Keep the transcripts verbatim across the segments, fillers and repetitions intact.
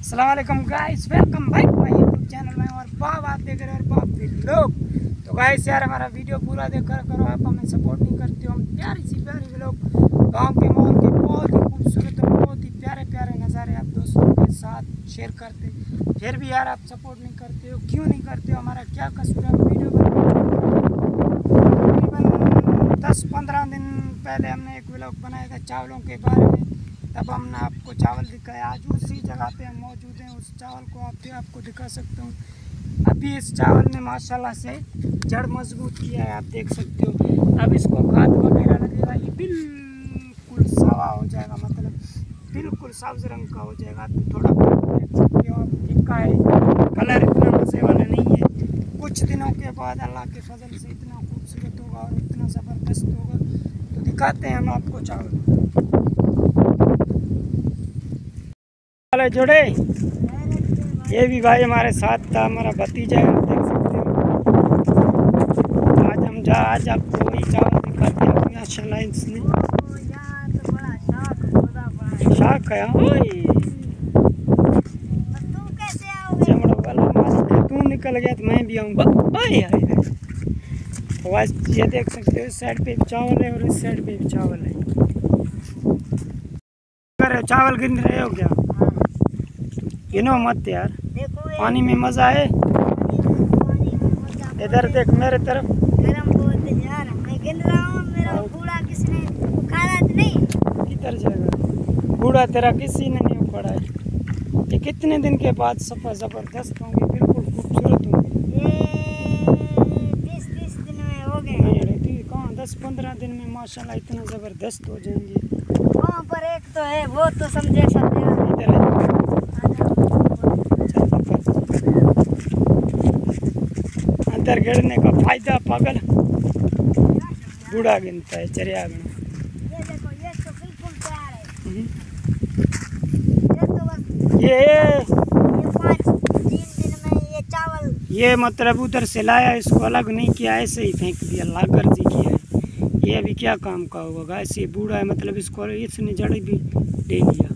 अस्सलाम वालेकुम guys, welcome back my YouTube channel में। और बाप आप देख रहे हो और बाप भी लोग। तो गाइस यार हमारा वीडियो पूरा देखकर करो, आप हमें सपोर्ट नहीं करते हो। हम प्यारी सी प्यारी लोग गांव के माहौल के बहुत ही खूबसूरत और बहुत ही प्यारे प्यारे नज़ारे आप दोस्तों के साथ शेयर करते, फिर भी यार आप सपोर्ट नहीं करते हो। क्यों नहीं करते हो? हमारा क्या कसूर है? वीडियो तकरीबन दस पंद्रह दिन पहले हमने एक व्लॉग बनाया था चावलों के बारे में, तब हमने आपको चावल दिखाया। आज उसी जगह पे हम मौजूद हैं, उस चावल को आप भी आपको दिखा सकता हूँ। अभी इस चावल ने माशाल्लाह से जड़ मजबूत किया है, आप देख सकते हो। अब इसको खाद वगैरह लगेगा, ये बिल्कुल सावा हो जाएगा, मतलब बिल्कुल सब्ज रंग का हो जाएगा। आप थोड़ा देख सकते हो, आप दिखा है कलर इतना मज़े वाला नहीं है। कुछ दिनों के बाद अल्लाह के फजल से इतना खूबसूरत होगा और इतना ज़बरदस्त होगा। तो दिखाते हैं हम आपको चावल। जोड़े ये भी भाई हमारे साथ था, हमारा भतीजा है, देख सकते हो। आज हम जा आज आपको वही चावल दिखाते हैं माशाल्लाह। इसने शाख है, चमड़ा वाला तू निकल गया तो मैं भी आऊँगा। ये देख सकते हो, इस साइड पे भी चावल है और इस साइड पे भी चावल है। अरे चावल गिन रहे हो क्या? गिनो मत यार, पानी में मजा है। इधर देख मेरे तरफ, गरम बहुत है यार, मैं गिन रहा हूँ। मेरा बूढ़ा किसने उखाड़ा नहीं? किधर जाएगा बूढ़ा? तेरा किसी ने नहीं उखाड़ा है। ये कितने दिन के बाद सफा जबरदस्त होंगे, बिल्कुल खूबसूरत होंगे। ये बीस तीस दिन में हो गए। नहीं रहती कहाँ, दस पंद्रह दिन में माशाल्लाह इतना जबरदस्त हो जाएंगे। वहाँ पर एक तो है, वो तो समझे सकते हैं। इधर है, अंदर गिरने का फायदा पागल बूढ़ा गिनता है चरिया गणा। ये देखो, ये तो बिल्कुल तैयार है। ये ये तो बस ये ये पाँच तीन दिन में ये चावल, ये मतलब उधर से लाया, इसको अलग नहीं किया, ऐसे ही फेंक दिया, लागर जी किया है। ये अभी क्या काम का होगा? ऐसे बूढ़ा है, मतलब इसको इसने जड़ भी ले लिया।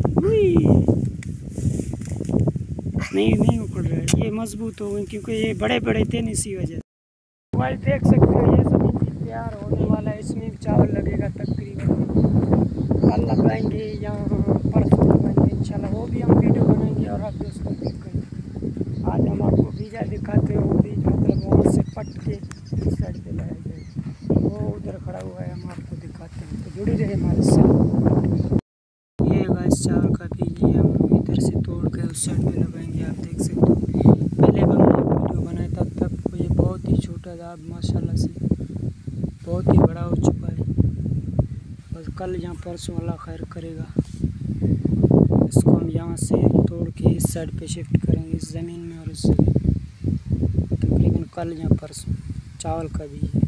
नहीं नहीं उखड़ रहा है, ये मजबूत हो गए क्योंकि ये बड़े बड़े थे इसी वजह से। भाई देख सकते हो, ये ज़मीन भी तैयार होने वाला है, इसमें भी चावल लगेगा तकरीबन। कल लगाएंगे या परसों लगाएंगे इंशाल्लाह, वो भी हम वीडियो बनाएंगे और आप दोस्तों को दिखाएंगे। आज हम आपको बीजा दिखाते हो, बीज मतलब वहाँ से पट के इस साइड पे लाया जाएगा, वो उधर खड़ा हुआ है, हम आपको दिखाते हैं। तो जुड़ी रहे हमारे साथ। ये गाइस चावल का बीज ये हम इधर से तोड़ के उस साइड पे लगाएंगे, आप देख सकते हो। पहले भी हमने वीडियो बनाया था, तब ये बहुत ही छोटा था, अब माशाल्लाह से बहुत ही बड़ा हो चुका है। बस कल या परसों अल्लाह खैर करेगा, इसको हम यहाँ से तोड़ के इस साइड पे शिफ्ट करेंगे, इस ज़मीन में, और इससे तकरीबन कल या परसों चावल का बीज है।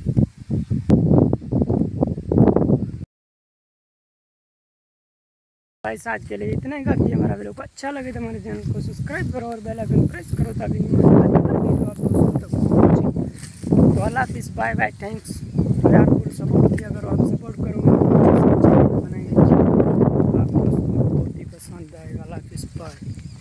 भाई आज के लिए इतना ही काफ़ी। हमारा वीडियो को अच्छा लगे तो हमारे चैनल को सब्सक्राइब करो और बेल आइकन प्रेस करो ताकि तो अल्लाह हाफिज़, बाय बाय, थैंक्स। यार फुल सपोर्ट किया करो, आप सपोर्ट करोगे बनाएंगे, आपको बहुत ही पसंद आएगा। अल्लाह हाफिज़, बाय।